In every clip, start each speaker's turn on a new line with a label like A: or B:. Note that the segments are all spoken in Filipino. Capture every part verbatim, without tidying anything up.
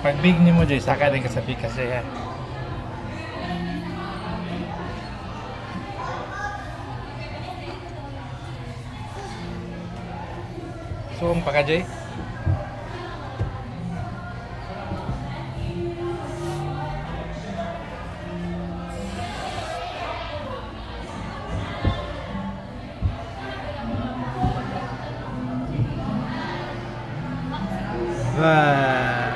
A: Pag big ni mo, Joy, saka din ka sa pikas eh. Suong pa ka, Joy? Wah.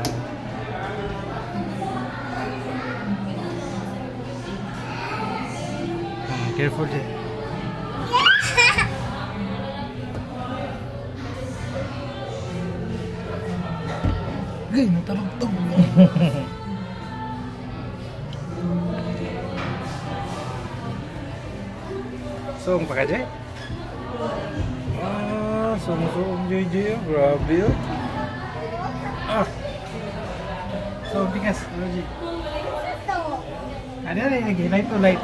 A: Hmm, careful deh. Gay, natabagtog. Suong pa ka, Jay? Ah, suong-suong, Jay, Jay. Grabe yun. Ah. So, bigas, Roji. Ada lagi, light to light.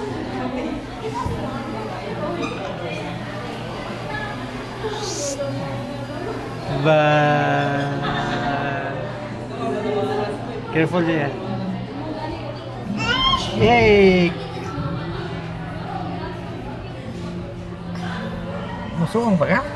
A: Bye. Careful ya. Yay. Masuk apa ya?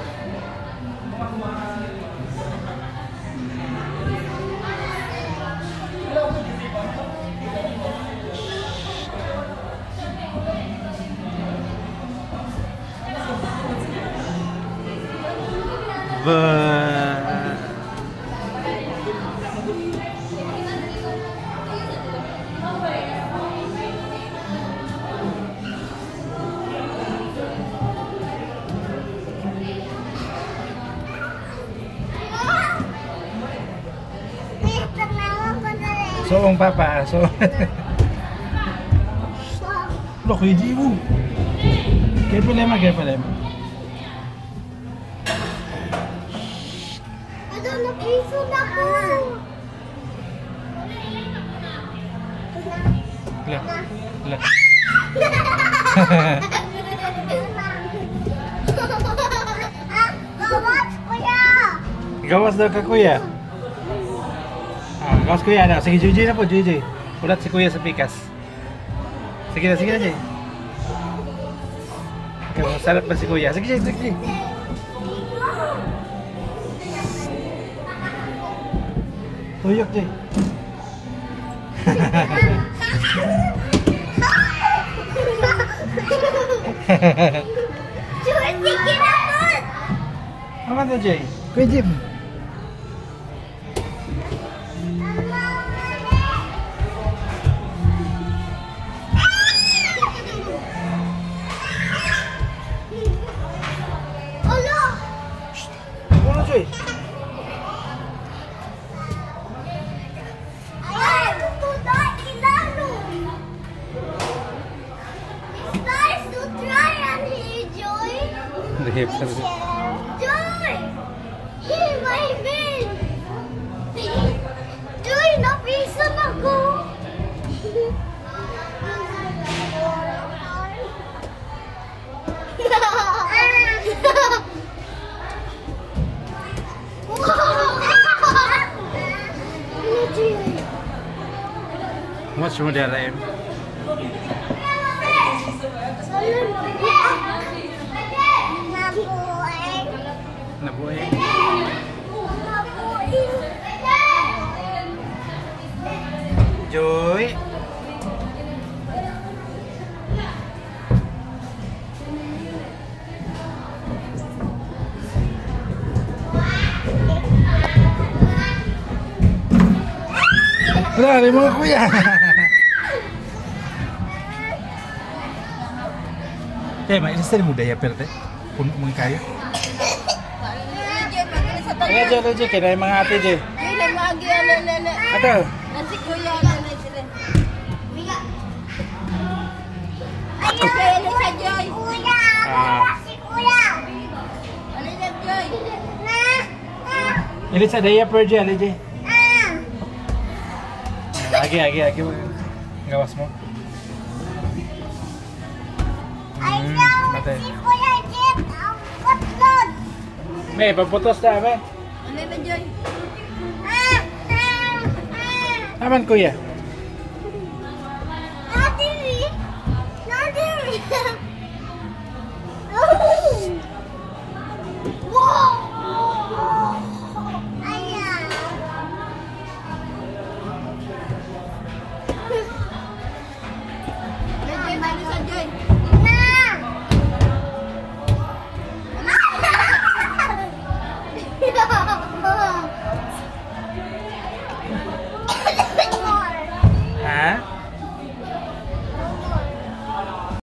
A: Soong papa, so. Look, hindi mo. Careful lemon, careful lemon.
B: Ada napiso na ko.
A: Lah, lah.
B: Gawas kuya.
A: Gawas daw ka kuya. Ah, gawas kuya na. Sige, Juji na po, Juji. Ulat si kuya sa pikas. Sige na, sige na, Jay. Okay, masarap ba si kuya? Sige, Jay, sige. Tuyok, Jay.
B: Juji, kinapot.
A: Apa tuh, Jay? Kuya Jim.
B: Joy! Hey, my man! Joy, napisan ako!
A: What's wrong there, Ryan? Nabuhay. Joy. Lari mga kuya. Eh, mak, ini sering muda ya, Perte? Pun mungkin kayu. Kaya dyan, Roji, kaya yung mga ate dyan.
B: Kaya magi, alala.
A: Ato?
B: Nasi kuya, alala sila. Ay, alala sa Joy. Kuya, nasi kuya. Alala, Joy.
A: Ilit sa diaper dyan, Roji. Lagi, lagi, lagi. Gawas mo.
B: Ayaw, si Kuya Jim, ang putlod.
A: May, pagputos na, may.
B: Alala, Joy.
A: Naman kuya.